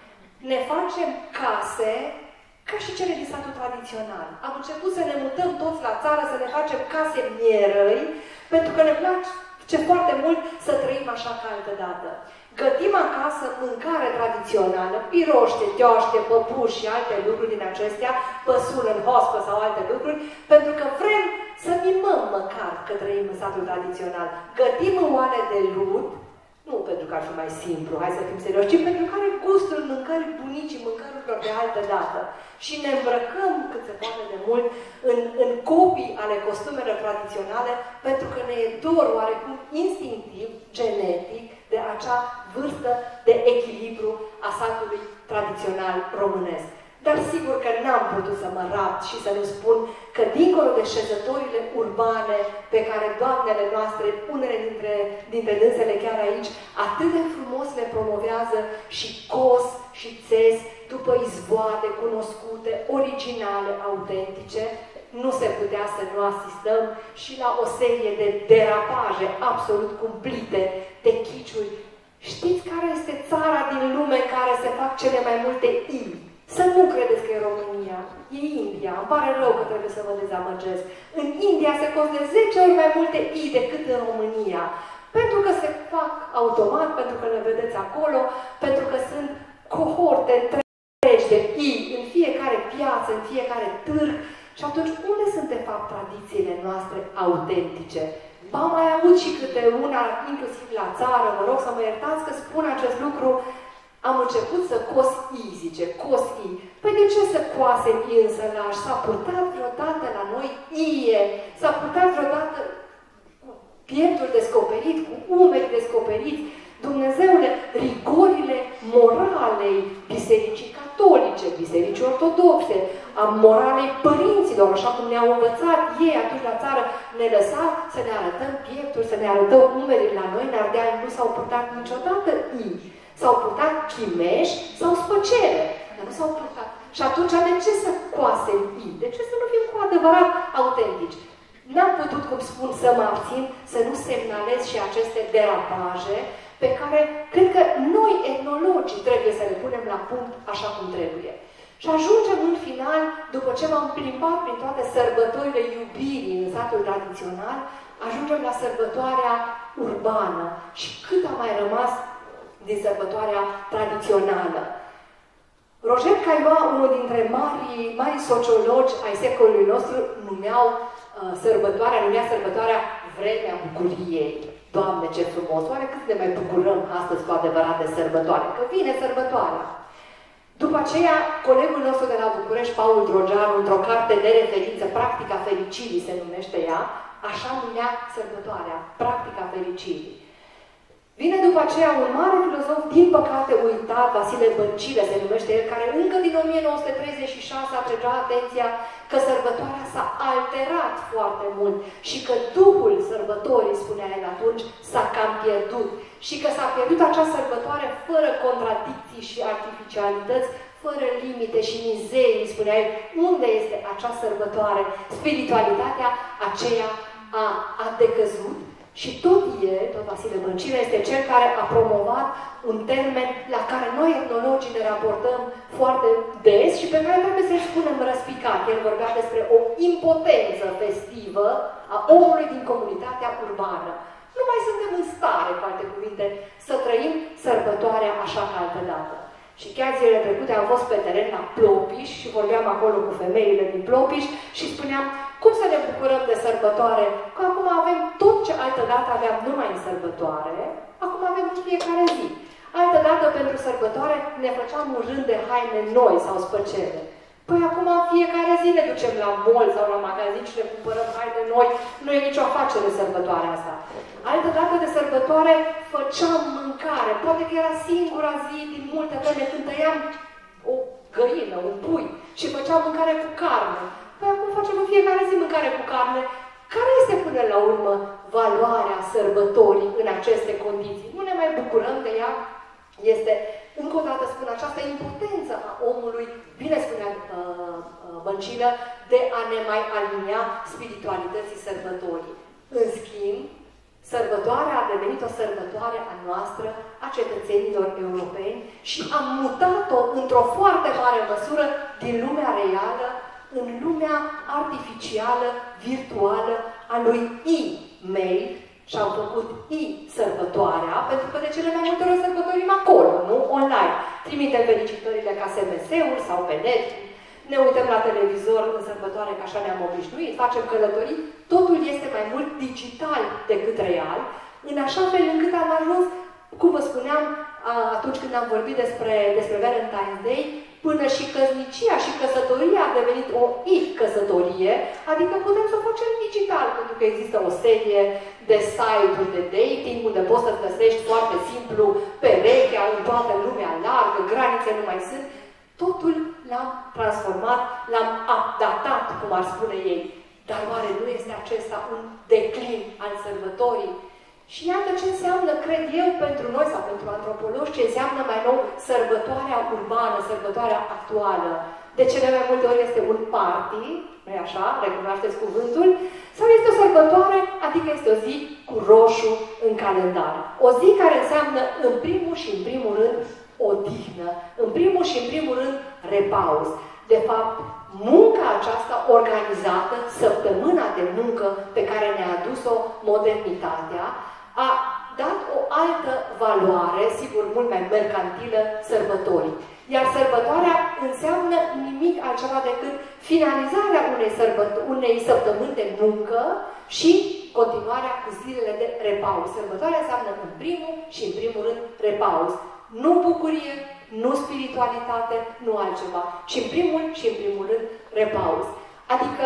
Ne facem case ca și cele din satul tradițional. Am început să ne mutăm toți la țară, să ne facem case mierăi, pentru că ne place foarte mult să trăim așa ca altă dată. Gătim acasă mâncare tradițională, piroște, teoaște, păpuși și alte lucruri din acestea, păsul în hospă sau alte lucruri, pentru că vrem să mimăm măcar că trăim în satul tradițional. Gătim oale de lut, nu pentru că ar fi mai simplu, hai să fim serioși, ci pentru că are gustul mâncării bunicii, mâncărurilor de altă dată. Și ne îmbrăcăm cât se poate de mult în copii ale costumelor tradiționale, pentru că ne e dor oarecum instinctiv, genetic, de acea vârstă de echilibru a satului tradițional românesc. Dar sigur că n-am putut să mă rapt și să nu spun că dincolo de șezătorile urbane pe care doamnele noastre, unele dintre dânsele chiar aici, atât de frumos le promovează și cos și țes după izvoade cunoscute, originale, autentice, nu se putea să nu asistăm și la o serie de derapaje absolut cumplite, de chiciuri. Știți care este țara din lume în care se fac cele mai multe I? Să nu credeți că e România, e India. Îmi pare rău că trebuie să vă dezamăgesc. În India se costă de 10 ori mai multe I decât în România. Pentru că se fac automat, pentru că le vedeți acolo, pentru că sunt cohorte întregi de I în fiecare piață, în fiecare târg. Și atunci, unde sunt de fapt tradițiile noastre autentice? Ba mai aud și câte una, inclusiv la țară, mă rog să mă iertați că spun acest lucru. Am început să cos I, zice, cos I. Păi de ce să coasem I însă lași? S-a purtat vreodată la noi ie? S-a purtat vreodată cu pieptul descoperit, cu umeri descoperiți? Dumnezeule, rigorile moralei bisericii catolice, bisericii ortodoxe, a moralei părinților, așa cum ne-au învățat ei atunci la țară, ne lăsa să ne arătăm pieptul, să ne arătăm umerii la noi, în Ardeal nu s-au purtat niciodată I. S-au purtat chimeși sau spăcele, dar nu s-au purtat. Și atunci, de ce să coasem I? De ce să nu fim cu adevărat autentici? N-am putut, cum spun, să mă abțin, să nu semnalez și aceste derapaje pe care cred că noi, etnologii, trebuie să le punem la punct așa cum trebuie. Și ajungem în final, după ce m-am plimbat prin toate sărbătorile iubirii în satul tradițional, ajungem la sărbătoarea urbană. Și cât a mai rămas din sărbătoarea tradițională. Roger Caillois, unul dintre mari sociologi ai secolului nostru, numea sărbătoarea Vremea Bucuriei. Doamne, ce frumos! Oare cât ne mai bucurăm astăzi cu adevărat de sărbătoare? Că vine sărbătoarea! După aceea, colegul nostru de la București, Paul Drogeanu, într-o carte de referință, Practica Fericirii se numește ea, așa numea sărbătoarea, Practica Fericirii. Vine după aceea un mare filozof, din păcate uitat, Vasile Băncilă se numește el, care încă din 1936 atragea atenția că sărbătoarea s-a alterat foarte mult și că duhul sărbătorii, spunea el atunci, s-a cam pierdut și că s-a pierdut acea sărbătoare fără contradicții și artificialități, fără limite și mizerii, spunea el, unde este acea sărbătoare? Spiritualitatea aceea a decăzut și tot Vasile Băncilă, este cel care a promovat un termen la care noi etnologii ne raportăm foarte des și pe care trebuie să-i spunem răspicat. El vorbea despre o impotență festivă a omului din comunitatea urbană. Nu mai suntem în stare, cu alte cuvinte, să trăim sărbătoarea așa ca altădată. Și chiar zilele trecute am fost pe teren la Plopiș și vorbeam acolo cu femeile din Plopiș și spuneam cum să ne bucurăm de sărbătoare, că acum avem tot ce altădată aveam numai în sărbătoare, acum avem în fiecare zi. Altădată pentru sărbătoare ne făceam un rând de haine noi sau spăcele. Păi acum în fiecare zi ne ducem la mall sau la magazin și ne cumpărăm haine noi, nu e nicio afacere sărbătoarea asta. Altă dată de sărbătoare făceam mâncare, poate că era singura zi din multă vreme când tăiam o găină, un pui și făceam mâncare cu carne. Păi acum facem în fiecare zi mâncare cu carne. Care este până la urmă valoarea sărbătorii în aceste condiții? Nu ne mai bucurăm de ea? Este, încă o dată spun, această impotență a omului, bine spunea Băncilă, de a ne mai alinia spiritualității sărbătorii. În schimb, sărbătoarea a devenit o sărbătoare a noastră, a cetățenilor europeni și am mutat-o într-o foarte mare măsură din lumea reală în lumea artificială, virtuală, a lui e-mail și am făcut e-sărbătoarea, pentru că de cele mai multe ori sărbătorim acolo, nu? Online. Trimitem felicitările ca SMS-uri sau pe net, ne uităm la televizor în sărbătoare, că așa ne-am obișnuit, facem călătorii, totul este mai mult digital decât real, în așa fel încât am ajuns, cum vă spuneam, atunci când am vorbit despre Valentine's Day, până și căsnicia și căsătoria a devenit o e-căsătorie, adică putem să o facem digital, pentru că există o serie de site-uri de dating, unde poți să găsești foarte simplu perechea în toată lumea largă, granițe nu mai sunt. Totul l-am transformat, l-am updatat, cum ar spune ei. Dar oare nu este acesta un declin al sărbătorii? Și iată ce înseamnă, cred eu, pentru noi sau pentru antropologi, ce înseamnă mai nou sărbătoarea urbană, sărbătoarea actuală. De cele mai multe ori este un party, nu-i așa? Recunoașteți cuvântul? Sau este o sărbătoare, adică este o zi cu roșu în calendar. O zi care înseamnă, în primul și în primul rând, odihnă. În primul și în primul rând, repaus. De fapt, munca aceasta organizată, săptămâna de muncă pe care ne-a adus-o modernitatea, a dat o altă valoare, sigur, mult mai mercantilă, sărbătorii. Iar sărbătoarea înseamnă nimic altceva decât finalizarea unei săptămâni de muncă și continuarea cu zilele de repaus. Sărbătoarea înseamnă în primul și în primul rând repaus. Nu bucurie, nu spiritualitate, nu altceva, ci în primul și în primul rând repaus. Adică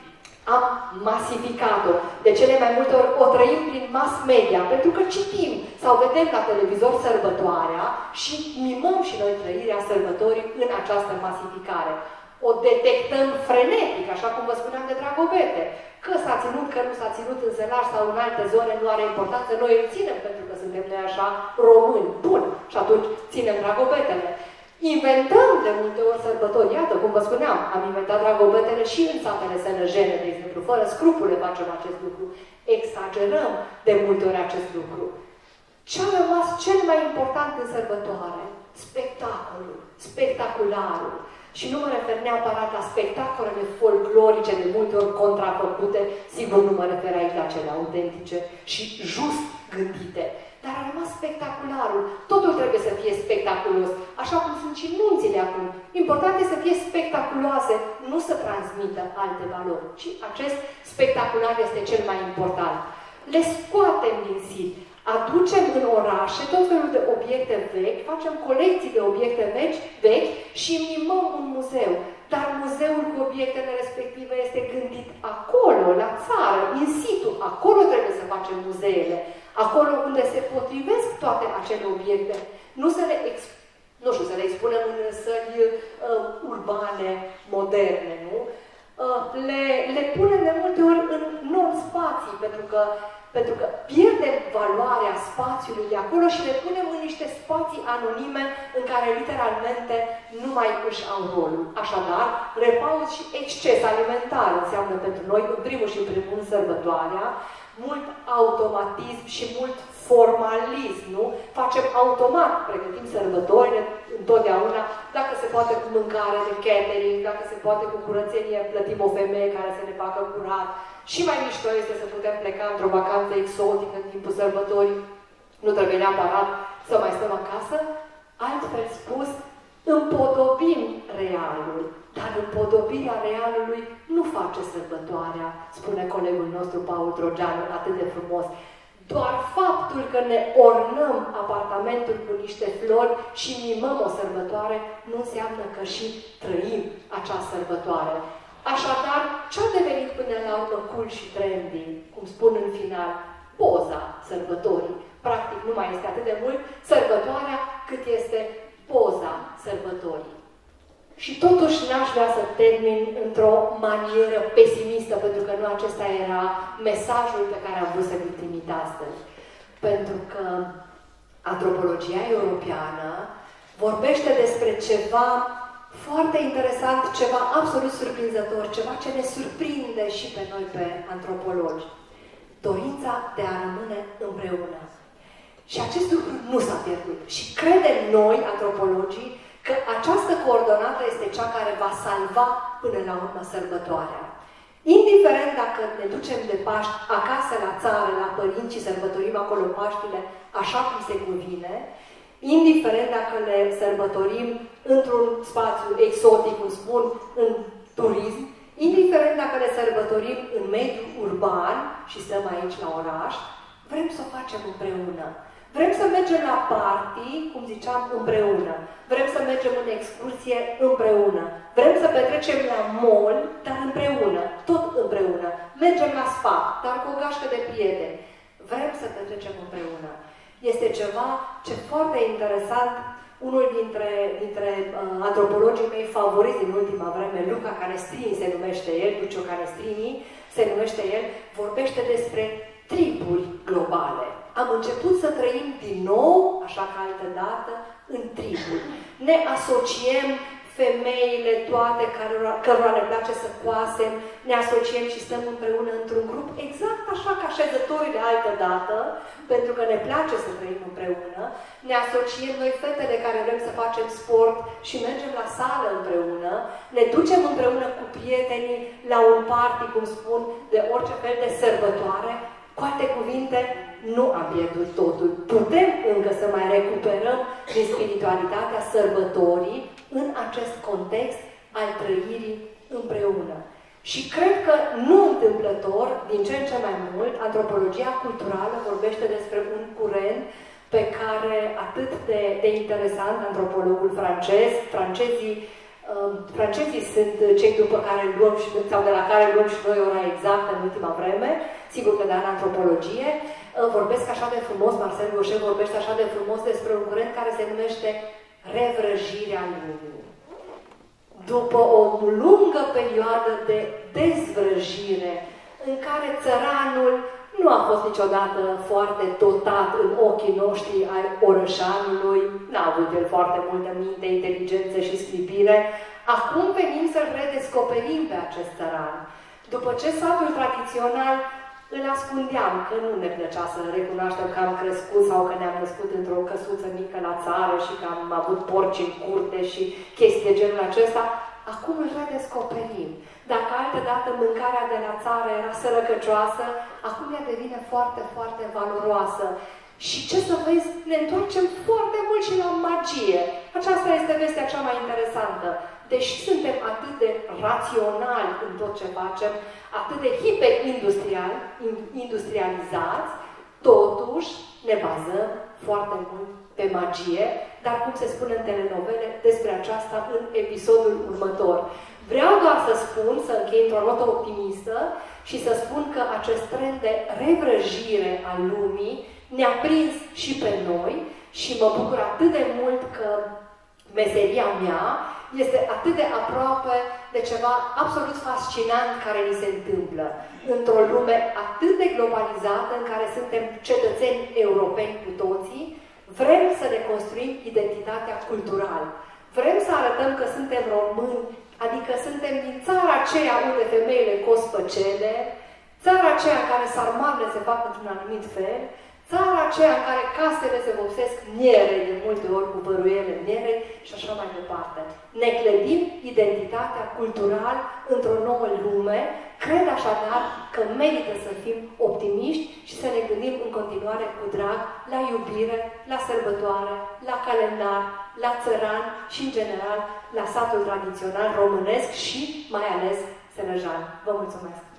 am masificat-o. De cele mai multe ori o trăim prin mass media, pentru că citim sau vedem la televizor sărbătoarea și mimăm și noi trăirea sărbătorii în această masificare. O detectăm frenetic, așa cum vă spuneam de Dragobete. Că s-a ținut, că nu s-a ținut în Sălaș sau în alte zone, nu are importanță, noi îl ținem pentru că suntem noi așa români. Bun. Și atunci ținem Dragobetele. Inventăm de multe ori sărbători. Iată, cum vă spuneam, am inventat Dragobetele și în satele sănăjene, de exemplu. Fără scrupule facem acest lucru. Exagerăm de multe ori acest lucru. Ce a rămas cel mai important în sărbătoare? Spectacolul, spectacularul. Și nu mă refer neapărat la spectacolele folclorice, de multe ori contrafăcute, sigur nu mă refer aici la cele autentice și just gândite. Dar a rămas spectacularul. Totul trebuie să fie spectaculos, așa cum sunt și nunțile acum. Important este să fie spectaculoase, nu să transmită alte valori, ci acest spectacular este cel mai important. Le scoatem din sit. Aducem în orașe tot felul de obiecte vechi, facem colecții de obiecte vechi și mimăm un muzeu. Dar muzeul cu obiectele respective este gândit acolo, la țară, in situ. Acolo trebuie să facem muzeele. Acolo unde se potrivesc toate acele obiecte. Nu să le expunem în săli urbane, moderne, nu? Le punem de multe ori în non-spații, pentru că Pentru că pierdem valoarea spațiului de acolo și le punem în niște spații anonime în care literalmente nu mai își au rolul. Așadar, repaus și exces alimentar înseamnă pentru noi, în primul și în primul rând, sărbătoarea, mult automatism și mult formalism, nu? Facem automat, pregătim sărbătorile întotdeauna, dacă se poate cu mâncare de catering, dacă se poate cu curățenie, plătim o femeie care să ne facă curat. Și mai mișto este să putem pleca într-o vacanță exotică în timpul sărbătorii. Nu trebuie neapărat să mai stăm acasă. Altfel spus, împodobim realul. Dar împodobirea realului nu face sărbătoarea, spune colegul nostru Paul Trogeanu atât de frumos. Doar faptul că ne ornăm apartamentul cu niște flori și mimăm o sărbătoare nu înseamnă că și trăim acea sărbătoare. Așadar, ce-a devenit până la urmă cool și trendy, cum spun în final, poza sărbătorii. Practic nu mai este atât de mult sărbătoarea cât este poza sărbătorii. Și totuși n-aș vrea să termin într-o manieră pesimistă, pentru că nu acesta era mesajul pe care am vrut să-l trimit astăzi. Pentru că antropologia europeană vorbește despre ceva foarte interesant, ceva absolut surprinzător, ceva ce ne surprinde și pe noi, pe antropologi. Dorința de a rămâne împreună. Și acest lucru nu s-a pierdut. Și credem noi, antropologii, că această coordonată este cea care va salva până la urmă sărbătoarea. Indiferent dacă ne ducem de Paști acasă la țară, la părinți și sărbătorim acolo Paștile așa cum se cuvine, indiferent dacă le sărbătorim într-un spațiu exotic, cum spun, în turism, indiferent dacă le sărbătorim în mediul urban și stăm aici la oraș, vrem să o facem împreună. Vrem să mergem la party, cum ziceam, împreună. Vrem să mergem în excursie împreună. Vrem să petrecem la mall, dar împreună. Tot împreună. Mergem la spa, dar cu o gașcă de prieteni. Vrem să petrecem împreună. Este ceva ce foarte interesant. Unul dintre antropologii mei favoriți din ultima vreme, Luca Canestrini se numește el, Lucio Canestrini se numește el, vorbește despre triburi globale. Am început să trăim din nou, așa ca altă dată, în triburi. Ne asociem femeile toate cărora ne place să coasem, ne asociem și stăm împreună într-un grup, exact așa ca șezătorile altă dată, pentru că ne place să trăim împreună, ne asociem noi fetele care vrem să facem sport și mergem la sală împreună, ne ducem împreună cu prietenii la un party, cum spun, de orice fel de sărbătoare. Cu alte cuvinte, nu am pierdut totul. Putem încă să mai recuperăm din spiritualitatea sărbătorii în acest context al trăirii împreună. Și cred că nu întâmplător, din ce în ce mai mult, antropologia culturală vorbește despre un curent pe care atât de interesant, antropologul francez, francezii sunt cei după care luăm sau de la care luăm și noi ora exactă în ultima vreme, sigur că în antropologie, vorbesc așa de frumos, Marcel Gauchet vorbește așa de frumos despre un curent care se numește revrăjirea lumii. După o lungă perioadă de dezvrăjire, în care țăranul nu a fost niciodată foarte dotat în ochii noștri ai orășanului, n-a avut el foarte multă minte, inteligență și sclipire, acum venim să-l redescoperim pe acest țăran. După ce satul tradițional îl ascundeam, că nu ne plăcea să recunoaștem că am crescut sau că ne-am născut într-o căsuță mică la țară și că am avut porci în curte și chestii de genul acesta, acum îl redescoperim. Dacă altădată mâncarea de la țară era sărăcăcioasă, acum ea devine foarte, foarte valoroasă. Și ce să vezi, ne întoarcem foarte mult și la magie. Aceasta este vestea cea mai interesantă. Deși suntem atât de raționali în tot ce facem, atât de hiperindustrializați, totuși ne bazăm foarte mult pe magie, dar cum se spune în telenovele, despre aceasta în episodul următor. Vreau doar să spun, să închei într-o notă optimistă și să spun că acest trend de revrăjire a lumii ne-a prins și pe noi și mă bucur atât de mult că meseria mea, este atât de aproape de ceva absolut fascinant care ni se întâmplă. Într-o lume atât de globalizată, în care suntem cetățeni europeni cu toții, vrem să ne construim identitatea culturală. Vrem să arătăm că suntem români, adică suntem din țara aceea unde femeile cos păcele, țara aceea în care sarmalele se fac într-un anumit fel, țara aceea în care casele se vopsesc mierei, de multe ori cu băruiele mierei și așa mai departe. Ne clădim identitatea cultural într-o nouă lume. Cred așadar că merită să fim optimiști și să ne gândim în continuare cu drag la iubire, la sărbătoare, la calendar, la țăran și, în general, la satul tradițional românesc și, mai ales, sărăjan. Vă mulțumesc!